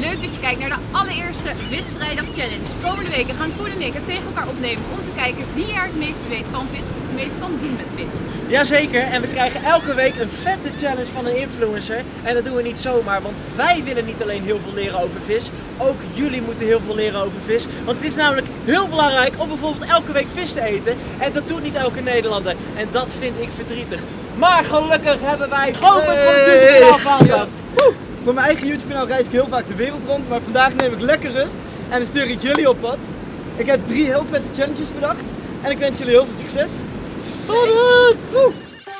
Leuk dat je kijkt naar de allereerste Visvrijdag Challenge. Komende weken gaan Koen en ik het tegen elkaar opnemen om te kijken wie er het meeste weet van vis of het meeste kan doen met vis. Jazeker, en we krijgen elke week een vette challenge van een influencer. En dat doen we niet zomaar, want wij willen niet alleen heel veel leren over vis, ook jullie moeten heel veel leren over vis. Want het is namelijk heel belangrijk om bijvoorbeeld elke week vis te eten. En dat doet niet elke Nederlander. En dat vind ik verdrietig. Maar gelukkig hebben wij Govert van het YouTube kanaal. Voor mijn eigen YouTube kanaal reis ik heel vaak de wereld rond, maar vandaag neem ik lekker rust en dan stuur ik jullie op pad. Ik heb 3 heel vette challenges bedacht en ik wens jullie heel veel succes. Spannend!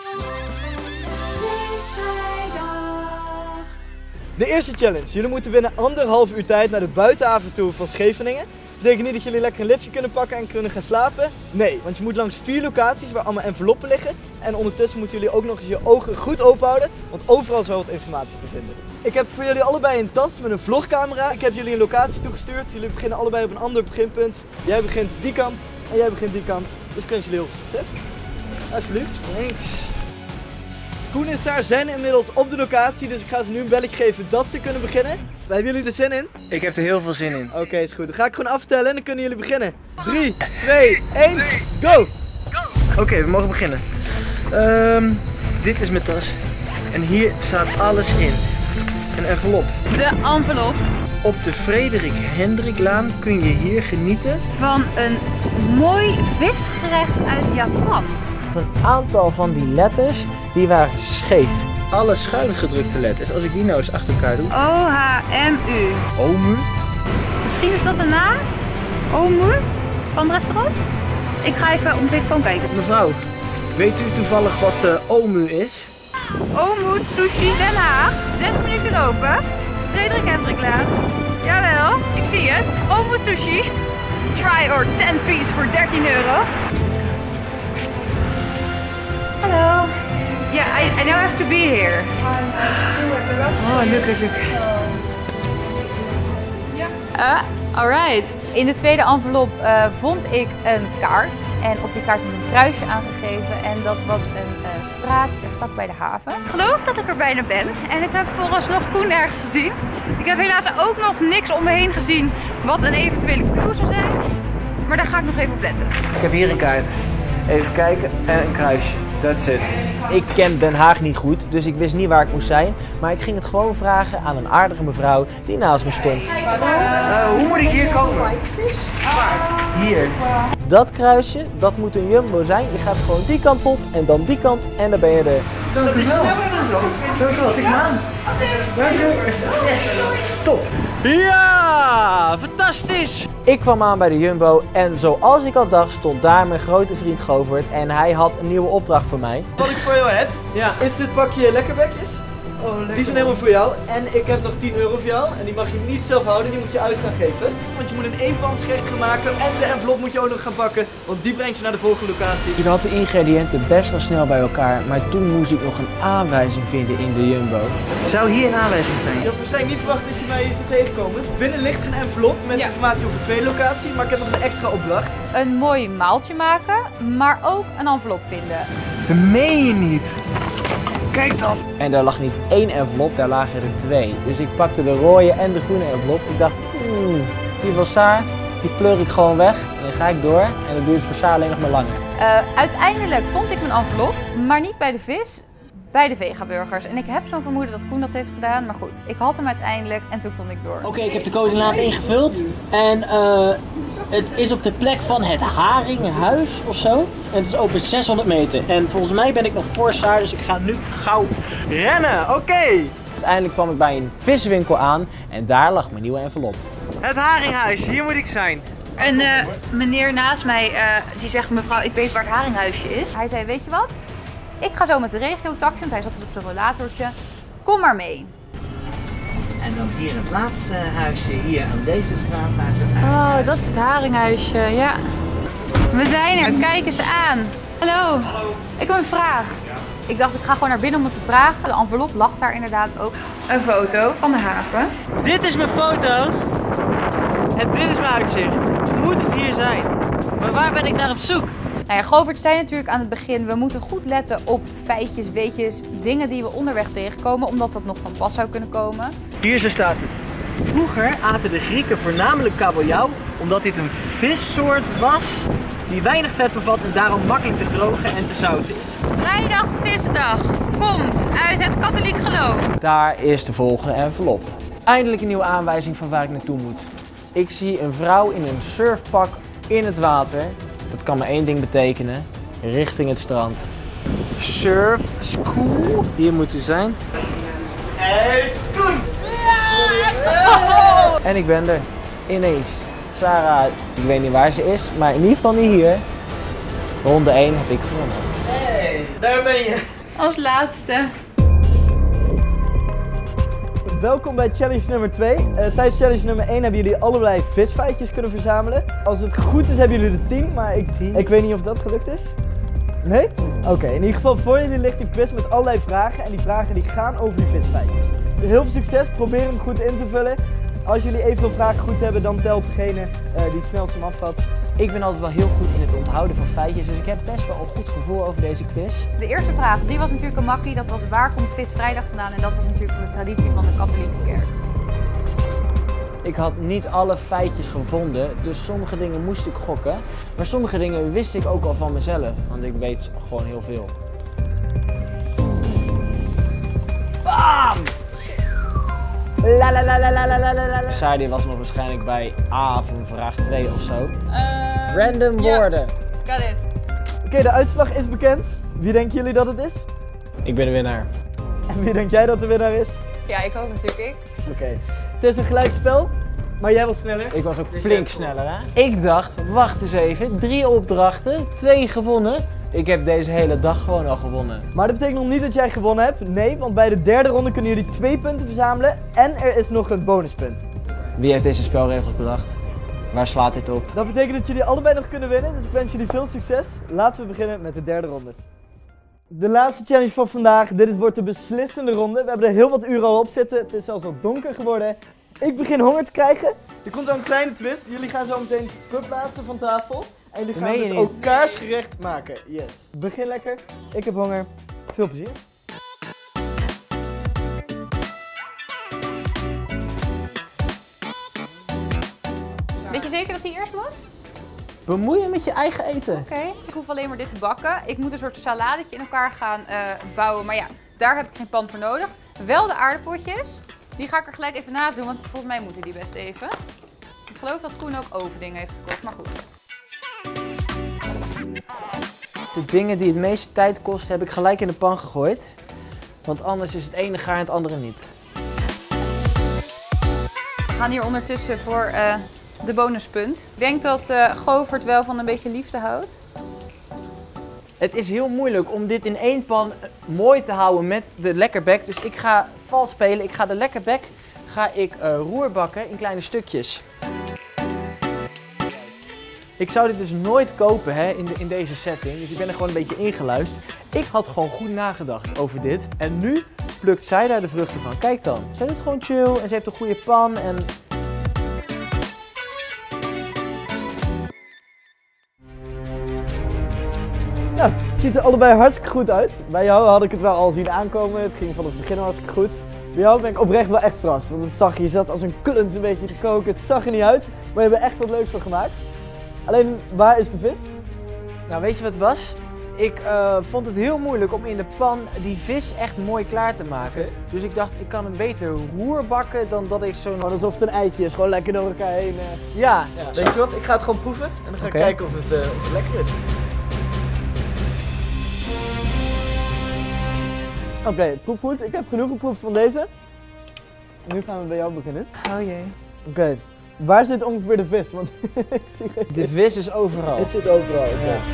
De eerste challenge. Jullie moeten binnen 1,5 uur tijd naar de buitenhaven toe van Scheveningen. Dat betekent niet dat jullie lekker een liftje kunnen pakken en kunnen gaan slapen. Nee, want je moet langs 4 locaties waar allemaal enveloppen liggen. En ondertussen moeten jullie ook nog eens je ogen goed open houden, want overal is wel wat informatie te vinden. Ik heb voor jullie allebei een tas met een vlogcamera. Ik heb jullie een locatie toegestuurd. Jullie beginnen allebei op een ander beginpunt. Jij begint die kant en jij begint die kant. Dus ik wens jullie heel veel succes. Alsjeblieft. Thanks. Koen en Saar zijn inmiddels op de locatie, dus ik ga ze nu een belletje geven dat ze kunnen beginnen. Hebben jullie er zin in? Ik heb er heel veel zin in. Oké, is goed. Dan ga ik gewoon aftellen en dan kunnen jullie beginnen. 3, 2, 1, go! Oké, we mogen beginnen. Dit is mijn tas. En hier staat alles in. Een envelop. De envelop Op de Frederik Hendriklaan kun je hier genieten van een mooi visgerecht uit Japan. Een aantal van die letters die waren scheef. Alle schuin gedrukte letters, als ik die nou eens achter elkaar doe. O-H-M-U. Omu. Misschien is dat een naam? Omu? Van het restaurant? Ik ga even op mijn telefoon kijken. Mevrouw, weet u toevallig wat Omu is? Omu Sushi Den Haag. 6 minuten lopen. Frederik Hendriklaan. Jawel, ik zie het. Omu Sushi. Try or 10 piece voor €13. Hallo. Yeah, I now have to be here. Oh, look. Ja. Alright. In de tweede envelop vond ik een kaart. En op die kaart stond een kruisje aangegeven. En dat was een straat vlak bij de haven. Ik geloof dat ik er bijna ben. En ik heb vooralsnog Koen nergens gezien. Ik heb helaas ook nog niks om me heen gezien wat een eventuele clue zou zijn. Maar daar ga ik nog even op letten. Ik heb hier een kaart. Even kijken en een kruisje. That's it. Ik ken Den Haag niet goed, dus ik wist niet waar ik moest zijn. Maar ik ging het gewoon vragen aan een aardige mevrouw die naast me stond. Hoe moet ik hier komen? Hier. Dat kruisje, dat moet een Jumbo zijn. Je gaat gewoon die kant op en dan die kant en dan ben je er. Dank u wel. Dank u wel, tik me aan. Dank u. Yes. Top. Ja, fantastisch. Ik kwam aan bij de Jumbo en zoals ik al dacht stond daar mijn grote vriend Govert en hij had een nieuwe opdracht voor mij. Wat ik voor jou heb, is dit pakje lekkerbekjes. Oh, lekker. Die zijn helemaal voor jou en ik heb nog €10 voor jou en die mag je niet zelf houden, die moet je uit gaan geven. Want je moet een eenpansgerecht gaan maken en de envelop moet je ook nog gaan pakken, want die brengt je naar de volgende locatie. Ik had de ingrediënten best wel snel bij elkaar, maar toen moest ik nog een aanwijzing vinden in de Jumbo. Zou hier een aanwijzing zijn? Je had waarschijnlijk niet verwacht dat je mij hier zou tegenkomen. Binnen ligt een envelop met informatie over 2 locaties, maar ik heb nog een extra opdracht. Een mooi maaltje maken, maar ook een envelop vinden. Dat meen je niet. Kijk dan. En daar lag niet 1 envelop, daar lagen er 2. Dus ik pakte de rode en de groene envelop. Ik dacht, die van Saar, die pleur ik gewoon weg. En dan ga ik door en dat duurt voor Saar alleen nog maar langer. Uiteindelijk vond ik mijn envelop, maar niet bij de vis, bij de vegaburgers. En ik heb zo'n vermoeden dat Koen dat heeft gedaan, maar goed, ik had hem uiteindelijk en toen kon ik door. Oké, ik heb de coördinaten ingevuld en het is op de plek van het Haringhuis of zo. En het is over 600 meter. En volgens mij ben ik nog voor Saar, dus ik ga nu gauw rennen. Oké. Uiteindelijk kwam ik bij een viswinkel aan en daar lag mijn nieuwe envelop. Het Haringhuis, hier moet ik zijn. Een meneer naast mij die zegt, mevrouw, ik weet waar het Haringhuisje is. Hij zei, weet je wat? Ik ga zo met de regio-taxi, want hij zat dus op zijn rollatortje. Kom maar mee. En dan hier het laatste huisje, hier aan deze straat, daar is het Haringhuis. Oh, dat is het Haringhuisje, ja. We zijn er, kijk eens aan. Hallo. Ik heb een vraag. Ik dacht, ik ga gewoon naar binnen om het te vragen. De envelop lag daar inderdaad ook. Een foto van de haven. Dit is mijn foto. En dit is mijn uitzicht. Moet het hier zijn? Maar waar ben ik naar op zoek? Nou ja, Govert zei natuurlijk aan het begin, we moeten goed letten op feitjes, weetjes, dingen die we onderweg tegenkomen, omdat dat nog van pas zou kunnen komen. Hier zo staat het. Vroeger aten de Grieken voornamelijk kabeljauw omdat dit een vissoort was die weinig vet bevat en daarom makkelijk te drogen en te zouten is. Vrijdag visdag komt uit het katholiek geloof. Daar is de volgende envelop. Eindelijk een nieuwe aanwijzing van waar ik naartoe moet. Ik zie een vrouw in een surfpak in het water. Dat kan maar één ding betekenen. Richting het strand. Surf school. Hier moet u zijn. Hey, Koen! En ik ben er. Ineens. Sarah, ik weet niet waar ze is, maar in ieder geval niet hier. Ronde 1 heb ik gewonnen. Hey, daar ben je. Als laatste. Welkom bij challenge nummer 2. Tijdens challenge nummer 1 hebben jullie allerlei visfeitjes kunnen verzamelen. Als het goed is hebben jullie er 10, maar ik weet niet of dat gelukt is. Nee? Oké, in ieder geval voor jullie ligt een quiz met allerlei vragen en die vragen die gaan over die visfeitjes. Heel veel succes, probeer hem goed in te vullen. Als jullie evenveel vragen goed hebben, dan telt degene die het snelst hem afvat. Ik ben altijd wel heel goed in het onthouden van feitjes, dus ik heb best wel een goed gevoel over deze quiz. De eerste vraag, die was natuurlijk een makkie. Dat was waar komt visvrijdag vandaan? En dat was natuurlijk van de traditie van de katholieke kerk. Ik had niet alle feitjes gevonden, dus sommige dingen moest ik gokken. Maar sommige dingen wist ik ook al van mezelf, want ik weet gewoon heel veel. Bam! Saidi was nog waarschijnlijk bij A van vraag 2 of zo. Random woorden. Got it. Oké, de uitslag is bekend. Wie denken jullie dat het is? Ik ben de winnaar. En wie denk jij dat de winnaar is? Ja, ik hoop natuurlijk ik. Oké. Het is een gelijkspel, maar jij was sneller. Ik was ook flink sneller, hè? Ik dacht, wacht eens even, 3 opdrachten, 2 gewonnen. Ik heb deze hele dag gewoon al gewonnen. Maar dat betekent nog niet dat jij gewonnen hebt. Nee, want bij de derde ronde kunnen jullie 2 punten verzamelen en er is nog een bonuspunt. Wie heeft deze spelregels bedacht? Waar slaat dit op? Dat betekent dat jullie allebei nog kunnen winnen, dus ik wens jullie veel succes. Laten we beginnen met de derde ronde. De laatste challenge van vandaag. Dit wordt de beslissende ronde. We hebben er heel wat uren al op zitten. Het is zelfs al donker geworden. Ik begin honger te krijgen. Er komt al een kleine twist. Jullie gaan zo meteen verplaatsen van tafel. En jullie gaan dus ook kaarsgerecht maken. Yes. Begin lekker. Ik heb honger. Veel plezier. Weet je zeker dat hij eerst moet? Bemoeien met je eigen eten. Oké. Ik hoef alleen maar dit te bakken. Ik moet een soort saladetje in elkaar gaan bouwen. Maar ja, daar heb ik geen pan voor nodig. Wel de aardappeltjes. Die ga ik er gelijk even naast doen, want volgens mij moeten die best even. Ik geloof dat Koen ook overdingen heeft gekocht, maar goed. De dingen die het meeste tijd kosten heb ik gelijk in de pan gegooid. Want anders is het ene gaar en het andere niet. We gaan hier ondertussen voor de bonuspunt. Ik denk dat Govert wel van een beetje liefde houdt. Het is heel moeilijk om dit in één pan mooi te houden met de lekkerbek. Dus ik ga vals spelen. Ik ga de lekkerbek roerbakken in kleine stukjes. Ik zou dit dus nooit kopen hè, in deze setting. Dus ik ben er gewoon een beetje ingeluisterd. Ik had gewoon goed nagedacht over dit. En nu plukt zij daar de vruchten van. Kijk dan. Zij doet gewoon chill en ze heeft een goede pan. En... Nou, het ziet er allebei hartstikke goed uit. Bij jou had ik het wel al zien aankomen. Het ging van het begin hartstikke goed. Bij jou ben ik oprecht wel echt verrast. Want het zag je zat als een kluns een beetje te koken. Het zag er niet uit. Maar je hebt er echt wat leuks van gemaakt. Alleen, waar is de vis? Nou, weet je wat het was? Ik vond het heel moeilijk om in de pan die vis echt mooi klaar te maken. Dus ik dacht, ik kan hem beter roerbakken dan dat ik zo'n... Gewoon alsof het een eitje is. Gewoon lekker door elkaar heen. Ja. Weet je wat? Ik ga het gewoon proeven. En dan ga ik kijken of het lekker is. Oké, proef goed. Ik heb genoeg geproefd van deze. Nu gaan we bij jou beginnen. Oh jee. Oké, waar zit ongeveer de vis? Want ik zie geen vis. De vis is overal. Het zit overal. Okay. Ja.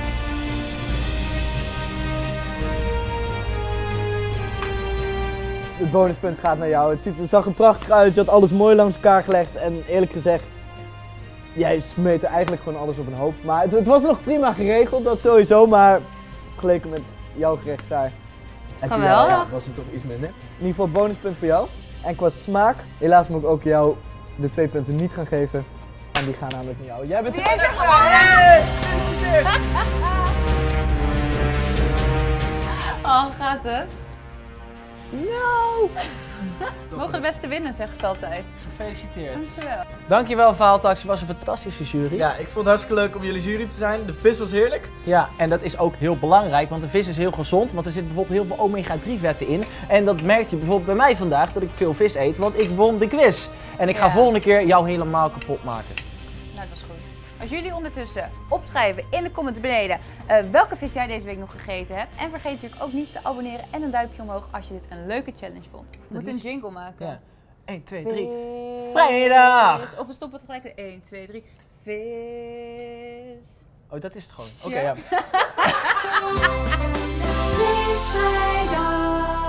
Het bonuspunt gaat naar jou. Het zag er prachtig uit. Je had alles mooi langs elkaar gelegd. En eerlijk gezegd, jij smeet er eigenlijk gewoon alles op een hoop. Maar het was nog prima geregeld, dat sowieso. Maar vergeleken met jouw gerecht, Saar, geweldig. Was het toch iets minder. In ieder geval bonuspunt voor jou. En qua smaak, helaas moet ik ook jou de 2 punten niet gaan geven. En die gaan namelijk naar jou. Jij bent de winnaar! Gefeliciteerd! Oh, gaat het? Nou! Mogen de beste winnen, zeggen ze altijd. Gefeliciteerd. Dankjewel. Dankjewel Vaaltax, je was een fantastische jury. Ja, ik vond het hartstikke leuk om jullie jury te zijn. De vis was heerlijk. Ja, en dat is ook heel belangrijk, want de vis is heel gezond. Want er zit bijvoorbeeld heel veel omega-3 vetten in. En dat merk je bijvoorbeeld bij mij vandaag, dat ik veel vis eet, want ik won de quiz. En ik ga volgende keer jou helemaal kapot maken. Nou, dat is goed. Als jullie ondertussen opschrijven in de comments beneden welke vis jij deze week nog gegeten hebt. En vergeet natuurlijk ook niet te abonneren en een duimpje omhoog als je dit een leuke challenge vond. We moeten een jingle maken. Ja. 1, 2, 3. Vrijdag! Of we stoppen het gelijk. 1, 2, 3. Vis. Oh, dat is het gewoon. Oké, ja. Visvrijdag.